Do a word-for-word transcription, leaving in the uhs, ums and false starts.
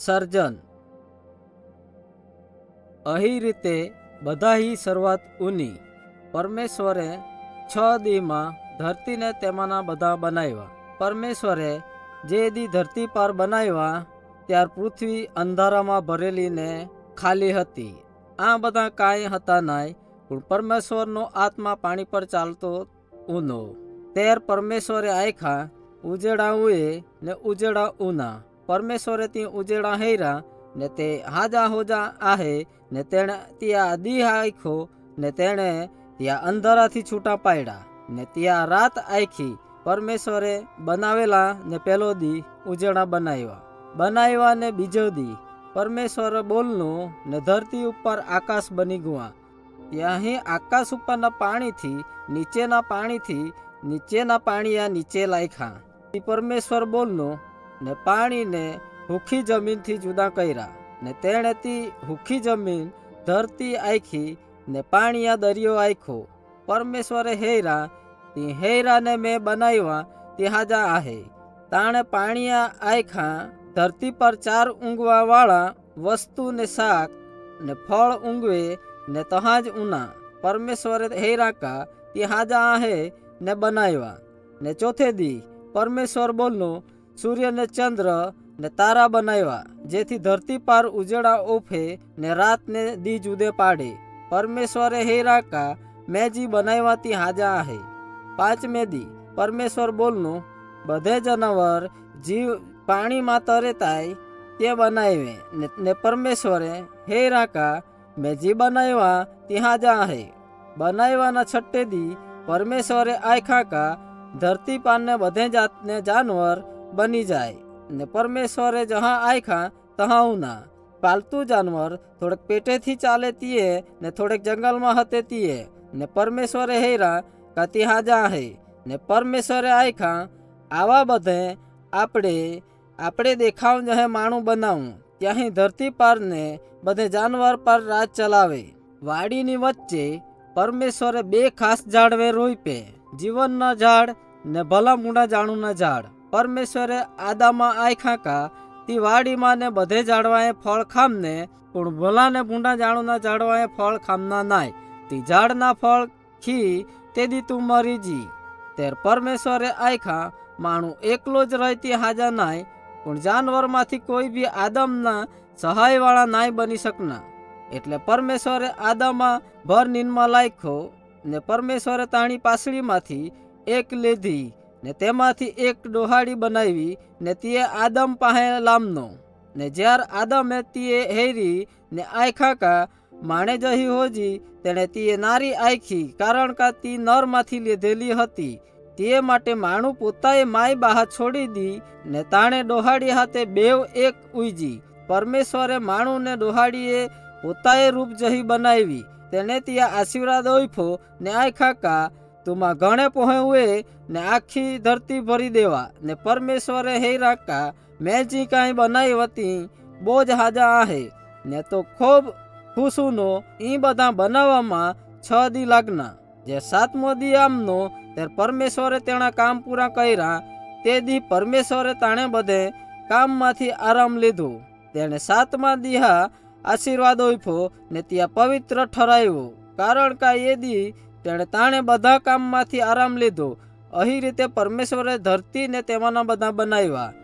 સર્જન અહી રીતે બધા ही શરૂઆત ઊની પરમેશ્વરે છ દીમાં ધરતીને તેમાંના બધા બનાવ્યા। પરમેશ્વરે જે દી ધરતી પર બનાવ્યા ત્યાર પૃથ્વી અંધારામાં ભરેલી ને ખાલી હતી। આ બધા કાંઈ હતા નાય, પણ પરમેશ્વરનો આત્મા પાણી પર ચાલતો ઊનો। તેર પરમેશ્વરે આયખા ઉજેડા ઉએ ને ઉજેડા ઊના। પરમેશ્વરે તી ઉજેડા હેરા ને તે હાજા હોજા આહે ને તેણે ત્યાં દી આખો ને તેણે ત્યાં અંધારાથી છૂટા પાડ્યા ને ત્યાં રાત આખી। પરમેશ્વરે બનાવેલા ને પેલો દી ઉજેડા બનાવ્યા બનાવ્યા ને બીજો દી પરમેશ્વર બોલનું ને ધરતી ઉપર આકાશ બની ગયા। ત્યાં આકાશ ઉપરના પાણીથી નીચેના પાણીથી નીચેના પાણીયા નીચે લાખ્યા। પરમેશ્વર બોલનું ને પાણીને હુખી જમીનથી જુદા કર્યા ને તેણે તી હુખી જમીન ધરતી આખી ને પાણીયા દરિયો આખો। પરમેશ્વરે હેરા તી હેરાને મેં બનાવ્યા તે હાજા આહે। તાણે પાણીયા આખા ધરતી પર ચાર ઊંઘવા વાળા વસ્તુ ને શાક ને ફળ ઊંઘવે ને તહાજ ઊના। પરમેશ્વરે હેરા કા તે હાજા આહે ને બનાવ્યા ને ચોથે દી પરમેશ્વર બોલનું સૂર્ય ને ચંદ્ર ને તારા બનાવ્યા જેથી ધરતી પર ઉજેડા ઓફે ને રાત ને દી જુદે પાડે। પરમેશ્વરે હેરા કા મેજી બનાવ્યા તી હાજા આહે। પાંચમે દી પરમેશ્વર બોલનું બધે જનાવર જીવ પાણીમાં તરે તાય તે બનાવે ને, ને પરમેશ્વરે હેરા કા મેજી બનાવ્યા તી હાજા આહે। બનાવ્યાના છઠ્ઠે દી પરમેશ્વરે આયખા કા ધરતી પારને બધે જાતને જાનવર બની જાય ને પરમેશ્વરે જहाँ આયખા તहाँ ઉના। પાલતુ જાનવર થોડેક પેટેથી ચાલે તીએ ને થોડેક જંગલમાં હતે તીએ ને પરમેશ્વરે હેરા કા તી હાજા આહે ને પરમેશ્વરે આયખા આવા બધે આપણે આપણે દેખાવ જહે માણું બનાવું ત્યાંથી ધરતી પર ને બધે જાનવર પર રાજ ચલાવે। વાડીની વચ્ચે પરમેશ્વરે બે ખાસ ઝાડવે રોપે, જીવનના ઝાડ ને ભલા મૂંડા જાણુના ઝાડ। પરમેશ્વરે આદામાં આયખા કા તી વાડીમાં ને બધે ઝાડવાએ ફળ ખામને પણ ભલા ને મૂંડા જાણુના ઝાડવાએ ફળ ખામના નાય। તી ઝાડના ફળ ખી તેદી તું મરી જી। તેર પરમેશ્વરે આયખા માણું એકલો જ રહેતી હાજા નાય, પણ જાનવરમાંથી કોઈ બી આદમના સહાયવાળા નાય બની શકના। એટલે પરમેશ્વરે આદામાં ભર નીંદમાં લાખ્યો ને પરમેશ્વરે તાણી પાસળીમાંથી એક લીધી ને તેમાંથી એક ડોહાડી બનાવી ને તીએ આદમ પાસે લામનો ને જ્યાર આદમે તીએ હેરી ને આયખા કા માણે જહી હોજી તેણે તીએ નારી આયખી, કારણ કા તી નરમાંથી લીધેલી હતી। તે માટે માણું પોતાએ માય બહાર છોડી દી ને તાણે ડોહાડી હાથે બેવ એક ઉઈજી। પરમેશ્વરે માણું ને ડોહાડીએ પોતાએ રૂપ જહી બનાવી તેને ત્યાં આશીર્વાદ ઓઈફો ને આયખા કા તુમાં ઘણે પહોંચે ને આખી ધરતી ભરી દેવા ને પરમેશ્વરે હેરા કા મેં જી કાંઈ બનાવી હતી બોજ હાજા આહે ને તો ખૂબ ખુશુનો ઈ બધા બનાવવામાં છ દી લાગના। જે સાતમો દી આમનો ત્યારે પરમેશ્વરે તેના કામ પૂરા કર્યા તે દી પરમેશ્વરે તાણે બધે કામમાંથી આરામ લીધો। તેણે સાતમા દીહા આશીર્વાદ ઓઈફો ને ત્યાં પવિત્ર ઠરાવ્યો, કારણ કા એ દી તેણે તાણે બધા કામમાંથી આરામ લીધો। અહીં રીતે પરમેશ્વરે ધરતી ને તેમાંના બધા બનાવ્યા।